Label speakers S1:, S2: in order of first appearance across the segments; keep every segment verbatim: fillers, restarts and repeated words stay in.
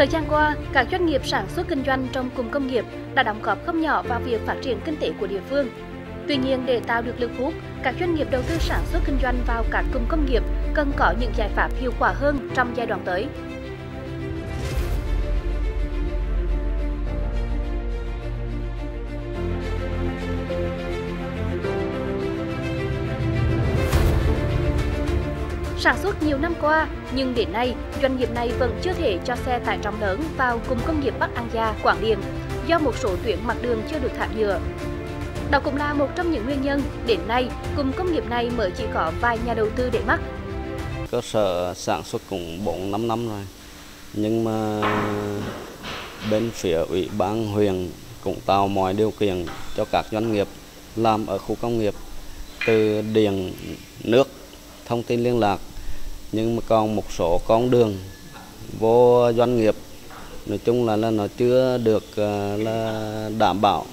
S1: Thời gian qua, các doanh nghiệp sản xuất kinh doanh trong cụm công nghiệp đã đóng góp không nhỏ vào việc phát triển kinh tế của địa phương. Tuy nhiên, để tạo được lực hút, các doanh nghiệp đầu tư sản xuất kinh doanh vào các cụm công nghiệp cần có những giải pháp hiệu quả hơn trong giai đoạn tới. Sản xuất nhiều năm qua, nhưng đến nay, doanh nghiệp này vẫn chưa thể cho xe tải trọng lớn vào cụm công nghiệp Bắc Ang Gia, Quảng Điền do một số tuyến mặt đường chưa được thảm nhựa. Đó cũng là một trong những nguyên nhân đến nay cụm công nghiệp này mới chỉ có vài nhà đầu tư để mắt.
S2: Cơ sở sản xuất cũng bốn năm năm rồi, nhưng mà bên phía ủy ban huyện cũng tạo mọi điều kiện cho các doanh nghiệp làm ở khu công nghiệp, từ điện, nước, thông tin liên lạc, nhưng mà còn một số con đường vô doanh nghiệp nói chung là, là nó chưa được là đảm bảo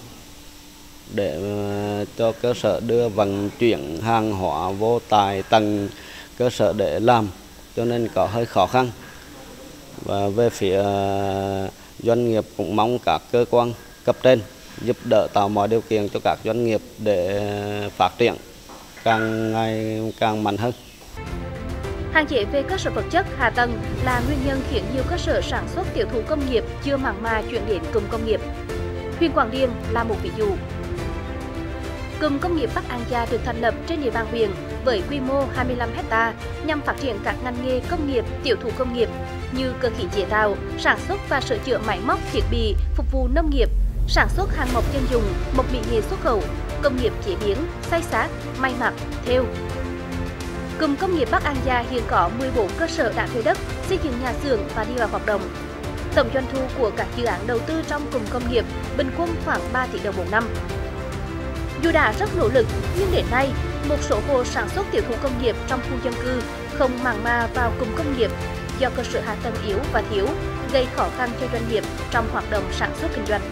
S2: để cho cơ sở đưa vận chuyển hàng hóa vô tại tầng cơ sở để làm, cho nên có hơi khó khăn. Và về phía doanh nghiệp cũng mong các cơ quan cấp trên giúp đỡ tạo mọi điều kiện cho các doanh nghiệp để phát triển càng ngày càng mạnh hơn.
S1: Hạn chế về cơ sở vật chất, hạ tầng là nguyên nhân khiến nhiều cơ sở sản xuất tiểu thủ công nghiệp chưa mặn mà chuyển đến cụm công nghiệp. Huyện Quảng Điền là một ví dụ. Cụm công nghiệp Bắc Ang Gia được thành lập trên địa bàn huyện với quy mô hai mươi lăm héc ta nhằm phát triển các ngành nghề công nghiệp, tiểu thủ công nghiệp như cơ khí chế tạo, sản xuất và sửa chữa máy móc thiết bị phục vụ nông nghiệp, sản xuất hàng mộc dân dụng, mộc mỹ nghệ xuất khẩu, công nghiệp chế biến, xay xát, may mặc, thêu. Cụm công nghiệp Bắc Ang Gia hiện có mười bốn cơ sở đã thuê đất, xây dựng nhà xưởng và đi vào hoạt động. Tổng doanh thu của các dự án đầu tư trong cụm công nghiệp bình quân khoảng ba tỷ đồng một năm. Dù đã rất nỗ lực, nhưng đến nay, một số hộ sản xuất tiểu thủ công nghiệp trong khu dân cư không mặn mà vào cụm công nghiệp do cơ sở hạ tầng yếu và thiếu, gây khó khăn cho doanh nghiệp trong hoạt động sản xuất kinh doanh.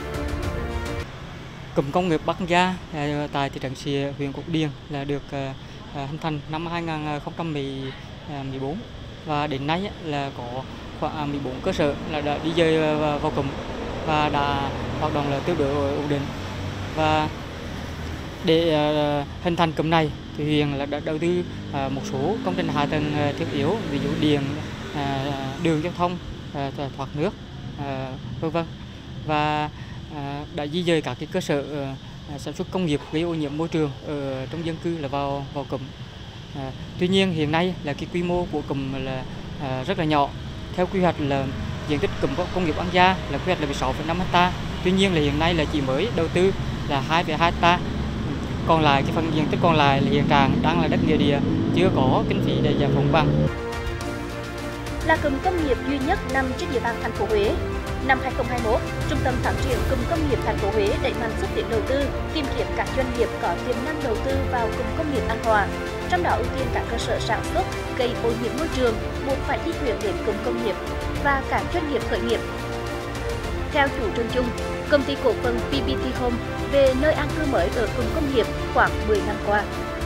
S3: Cụm công nghiệp Bắc Ang Gia tại thị trấn Sịa, huyện Quảng Điền là được hình thành năm hai nghìn không trăm mười bốn và đến nay là có khoảng mười bốn cơ sở là đã đi dời vào cụm và đã hoạt động là tương đối ổn định. Và để hình thành cụm này thì huyện là đã đầu tư một số công trình hạ tầng thiết yếu, ví dụ điện, đường giao thông, thoát nước, vân vân, và đã di dời các cái cơ sở sản xuất công nghiệp gây ô nhiễm môi trường ở trong dân cư là vào vào cụm. À, tuy nhiên hiện nay là cái quy mô của cụm là à, rất là nhỏ. Theo quy hoạch là diện tích cụm công nghiệp Ang Gia là quy hoạch là mười sáu phẩy năm héc ta. Tuy nhiên là hiện nay là chỉ mới đầu tư là hai phẩy hai héc ta. Còn lại cái phần diện tích còn lại là hiện trạng đang là đất nghĩa địa, chưa có kinh phí để giải phóng bằng.
S1: Là cụm công nghiệp duy nhất nằm trên địa bàn thành phố Huế. Năm hai nghìn không trăm hai mươi mốt, Trung tâm Phát triển Cụm Công nghiệp thành phố Huế đẩy mạnh xúc tiến đầu tư, tìm kiếm các doanh nghiệp có tiềm năng đầu tư vào cụm công nghiệp An Hòa. Trong đó ưu tiên các cơ sở sản xuất gây ô nhiễm môi trường, buộc phải di chuyển đến cụm công nghiệp và các doanh nghiệp khởi nghiệp. Theo chủ trương chung, công ty cổ phần pê pê tê Home về nơi an cư mới ở cụm công nghiệp khoảng mười năm qua.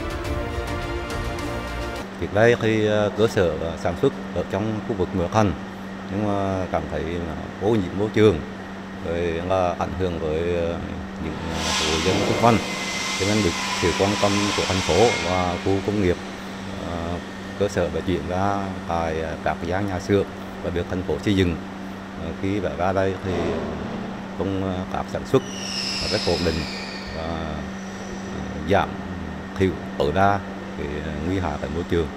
S4: Trước đây khi cơ sở sản xuất ở trong khu vực nội thành, nhưng mà cảm thấy ô nhiễm môi trường, rồi là ảnh hưởng với những hộ dân xung quanh, cho nên được sự quan tâm của thành phố và khu công nghiệp, cơ sở đã chuyển ra tại các gian nhà xưởng và được thành phố xây dựng. Khi đã ra đây thì công tác sản xuất rất ổn định và giảm thiểu tối đa cái nguy hại tại môi trường.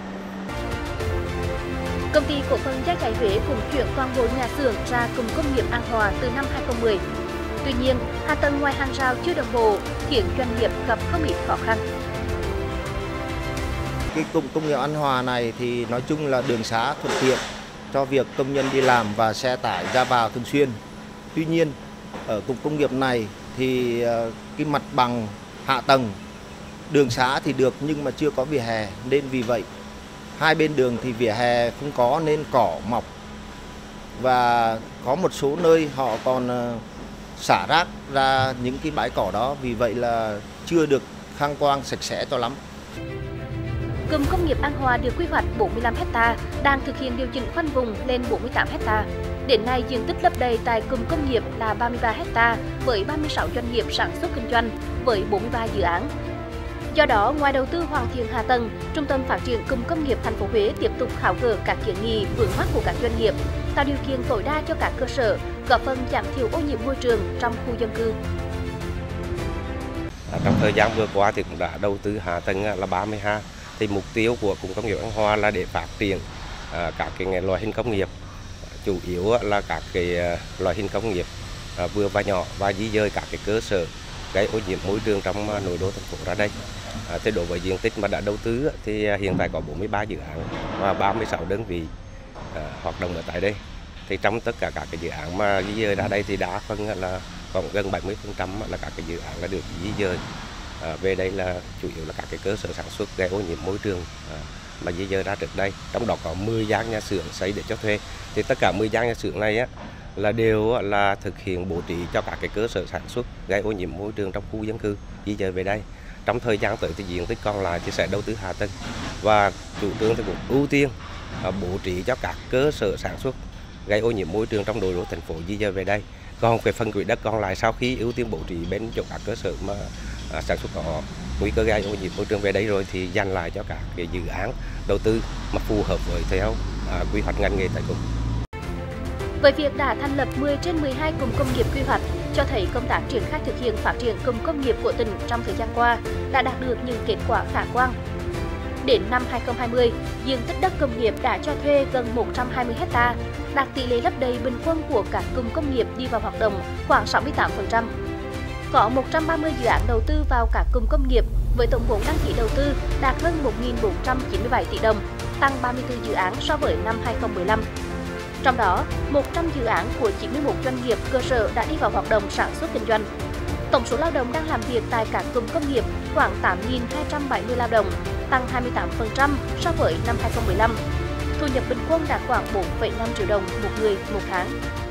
S1: Công ty cổ phần Gia Chài Huế cũng chuyển toàn bộ nhà xưởng ra cụm công nghiệp An Hòa từ năm hai nghìn không trăm mười. Tuy nhiên, hạ tầng ngoài hàng rào chưa đồng bộ khiến doanh nghiệp gặp không ít khó khăn.
S5: Cái cụm công nghiệp An Hòa này thì nói chung là đường xá thuận tiện cho việc công nhân đi làm và xe tải ra vào thường xuyên. Tuy nhiên, ở cụm công nghiệp này thì cái mặt bằng hạ tầng đường xá thì được nhưng mà chưa có vỉa hè, nên vì vậy hai bên đường thì vỉa hè không có nên cỏ mọc, và có một số nơi họ còn xả rác ra những cái bãi cỏ đó, vì vậy là chưa được khang quang sạch sẽ cho lắm.
S1: Cụm công nghiệp An Hòa được quy hoạch bốn mươi lăm héc ta, đang thực hiện điều chỉnh khoanh vùng lên bốn mươi tám héc ta. Đến nay, diện tích lấp đầy tại cụm công nghiệp là ba mươi ba héc ta với ba mươi sáu doanh nghiệp sản xuất kinh doanh với bốn mươi ba dự án. Do đó, ngoài đầu tư hoàn thiện hạ tầng, Trung tâm Phát triển Cụm Công nghiệp thành phố Huế tiếp tục tháo gỡ các kiến nghị vướng mắc của các doanh nghiệp, tạo điều kiện tối đa cho các cơ sở, góp phần giảm thiểu ô nhiễm môi trường trong khu dân cư.
S6: Trong thời gian vừa qua thì cũng đã đầu tư hạ tầng là ba mươi ha. Thì mục tiêu của Cụm Công nghiệp An Hòa là để phát triển các cái loại hình công nghiệp, chủ yếu là các cái loại hình công nghiệp vừa và nhỏ và di dời các cái cơ sở gây ô nhiễm môi trường trong nội đô thành phố ra đây. À, thì đối với diện tích mà đã đầu tư thì hiện tại có bốn mươi ba dự án và ba mươi sáu đơn vị à, hoạt động ở tại đây. Thì trong tất cả các cái dự án mà di dời ra đây thì đa phần là còn gần bảy mươi phần trăm là các cái dự án đã được di dời à, về đây, là chủ yếu là các cái cơ sở sản xuất gây ô nhiễm môi trường à, mà di dời ra trước đây. Trong đó có mười gian nhà xưởng xây để cho thuê. Thì tất cả mười gian nhà xưởng này á là đều là thực hiện bố trí cho các cái cơ sở sản xuất gây ô nhiễm môi trường trong khu dân cư di dời về đây. Trong thời gian tới thì diện tích còn lại thì sẽ đầu tư hạ tầng, và chủ trương thì cũng ưu tiên bố trí cho các cơ sở sản xuất gây ô nhiễm môi trường trong nội đô thành phố di dời về đây. Còn cái phần quỹ đất còn lại sau khi ưu tiên bố trí bên chỗ các cơ sở mà à, sản xuất có nguy cơ gây ô nhiễm môi trường về đây rồi thì dành lại cho các cái dự án đầu tư mà phù hợp với theo à, quy hoạch ngành nghề tại cụm.
S1: Với việc đã thành lập mười trên mười hai cụm công nghiệp quy hoạch, cho thấy công tác triển khai thực hiện phát triển cụm công nghiệp của tỉnh trong thời gian qua đã đạt được những kết quả khả quan. Đến năm hai không hai không, diện tích đất công nghiệp đã cho thuê gần một trăm hai mươi héc ta, đạt tỷ lệ lấp đầy bình quân của các cụm công nghiệp đi vào hoạt động khoảng sáu mươi tám phần trăm. Có một trăm ba mươi dự án đầu tư vào các cụm công nghiệp với tổng vốn đăng ký đầu tư đạt hơn một nghìn bốn trăm chín mươi bảy tỷ đồng, tăng ba mươi tư dự án so với năm hai không một lăm. Trong đó, một trăm dự án của chín mươi mốt doanh nghiệp cơ sở đã đi vào hoạt động sản xuất kinh doanh. Tổng số lao động đang làm việc tại các cụm công nghiệp khoảng tám nghìn hai trăm bảy mươi lao động, tăng hai mươi tám phần trăm so với năm hai không một lăm. Thu nhập bình quân đạt khoảng bốn phẩy năm triệu đồng một người một tháng.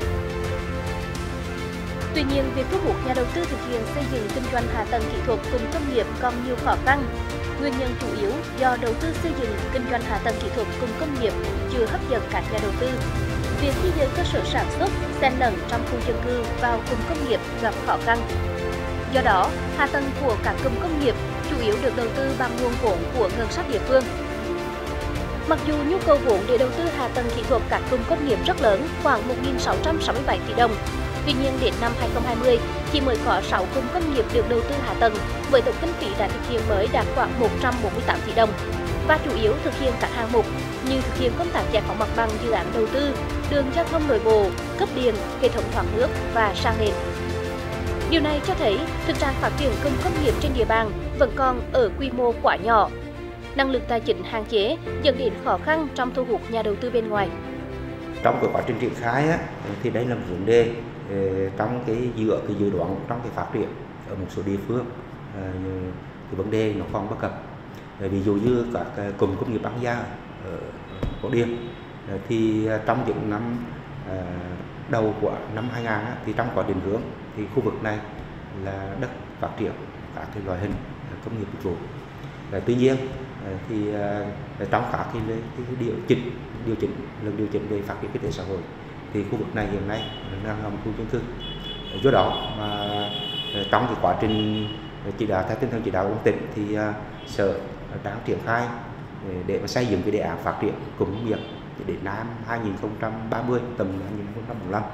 S1: Tuy nhiên, việc thu hút nhà đầu tư thực hiện xây dựng kinh doanh hạ tầng kỹ thuật cụm công nghiệp còn nhiều khó khăn. Nguyên nhân chủ yếu do đầu tư xây dựng kinh doanh hạ tầng kỹ thuật cụm công nghiệp chưa hấp dẫn các nhà đầu tư. Việc di dời cơ sở sản xuất xen lẫn trong khu dân cư vào cụm công nghiệp gặp khó khăn. Do đó, hạ tầng của các cụm công nghiệp chủ yếu được đầu tư bằng nguồn vốn của ngân sách địa phương. Mặc dù nhu cầu vốn để đầu tư hạ tầng kỹ thuật các cụm công nghiệp rất lớn, khoảng một nghìn sáu trăm sáu mươi bảy tỷ đồng, tuy nhiên đến năm hai không hai không chỉ mới có sáu cụm công nghiệp được đầu tư hạ tầng với tổng kinh phí đã thực hiện mới đạt khoảng một trăm bốn mươi tám tỷ đồng, và chủ yếu thực hiện các hạng mục như thực hiện công tác giải phóng mặt bằng dự án đầu tư, đường giao thông nội bộ, cấp điện, hệ thống thoát nước và sang nền. Điều này cho thấy thực trạng phát triển cụm công nghiệp trên địa bàn vẫn còn ở quy mô quá nhỏ, năng lực tài chính hạn chế dẫn đến khó khăn trong thu hút nhà đầu tư bên ngoài.
S7: Trong cái quá trình triển khai á, thì đây là một vấn đề trong cái giữa cái dự đoán trong cái phát triển ở một số địa phương, cái vấn đề nó còn bất cập. Ví dụ như các cụm công nghiệp An Gia ở Quảng Điền thì trong những năm đầu của năm hai nghìn thì trong quá trình hướng thì khu vực này là đất phát triển các cái loại hình công nghiệp dịch vụ. Tuy nhiên thì trong các cái, cái điều chỉnh điều chỉnh lần điều chỉnh về phát triển kinh tế xã hội thì khu vực này hiện nay đang là một khu dân cư. Do đó mà trong cái quá trình chỉ đạo theo tinh thần chỉ đạo của tỉnh thì sở đang triển khai để mà xây dựng cái đề án phát triển cụm công nghiệp đến năm hai nghìn không trăm ba mươi, tầm hai nghìn không trăm bốn mươi lăm.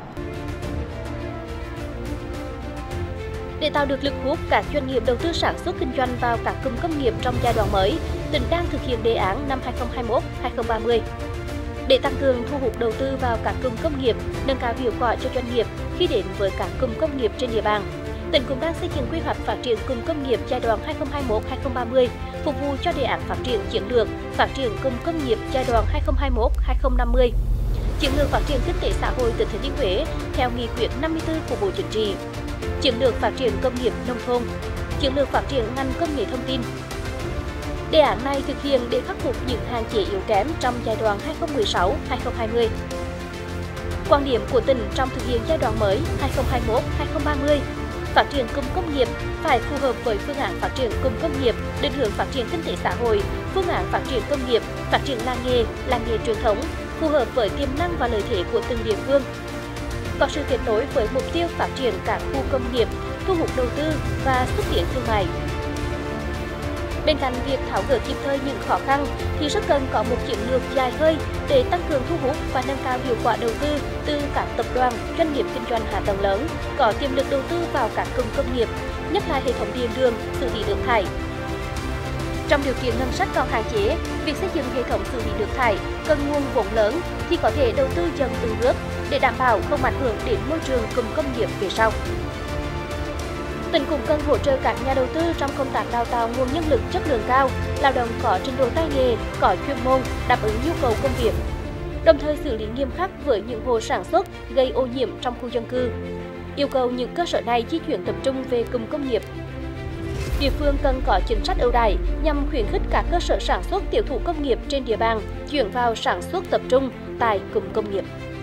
S1: Để tạo được lực hút các doanh nghiệp đầu tư sản xuất kinh doanh vào các cụm công nghiệp trong giai đoạn mới, tỉnh đang thực hiện đề án năm hai không hai mốt đến hai không ba mươi. Để tăng cường thu hút đầu tư vào các cụm công nghiệp, nâng cao hiệu quả cho doanh nghiệp khi đến với các cụm công nghiệp trên địa bàn, tỉnh cũng đang xây dựng quy hoạch phát triển cụm công nghiệp giai đoạn hai không hai mốt đến hai không ba mươi, phục vụ cho đề án phát triển chiến lược phát triển cụm công nghiệp giai đoạn hai không hai mốt đến hai không năm mươi. Chiến lược phát triển kinh tế xã hội tỉnh Thừa Thiên Huế theo nghị quyết năm mươi tư của Bộ Chính trị. Chiến lược phát triển công nghiệp nông thôn, chiến lược phát triển ngành công nghệ thông tin. Đề án này thực hiện để khắc phục những hạn chế yếu kém trong giai đoạn hai không một sáu đến hai không hai không. Quan điểm của tỉnh trong thực hiện giai đoạn mới hai không hai mốt đến hai không ba mươi, phát triển cụm công nghiệp phải phù hợp với phương án phát triển cụm công nghiệp, định hướng phát triển kinh tế xã hội, phương án phát triển công nghiệp, phát triển làng nghề, làng nghề truyền thống, phù hợp với tiềm năng và lợi thế của từng địa phương, có sự kết nối với mục tiêu phát triển các khu công nghiệp, thu hút đầu tư và xúc tiến thương mại. Bên cạnh việc tháo gỡ kịp thời những khó khăn thì rất cần có một chiến lược dài hơi để tăng cường thu hút và nâng cao hiệu quả đầu tư từ các tập đoàn, doanh nghiệp kinh doanh hạ tầng lớn có tiềm lực đầu tư vào các cụm công nghiệp, nhất là hệ thống điện đường, xử lý nước thải. Trong điều kiện ngân sách còn hạn chế, việc xây dựng hệ thống xử lý nước thải cần nguồn vốn lớn thì có thể đầu tư dần từng bước để đảm bảo không ảnh hưởng đến môi trường cụm công nghiệp về sau. Tỉnh cũng cần hỗ trợ các nhà đầu tư trong công tác đào tạo nguồn nhân lực chất lượng cao, lao động có trình độ tay nghề, có chuyên môn, đáp ứng nhu cầu công việc. Đồng thời xử lý nghiêm khắc với những hộ sản xuất gây ô nhiễm trong khu dân cư. Yêu cầu những cơ sở này di chuyển tập trung về cụm công nghiệp. Địa phương cần có chính sách ưu đãi nhằm khuyến khích các cơ sở sản xuất tiểu thủ công nghiệp trên địa bàn chuyển vào sản xuất tập trung tại cụm công nghiệp.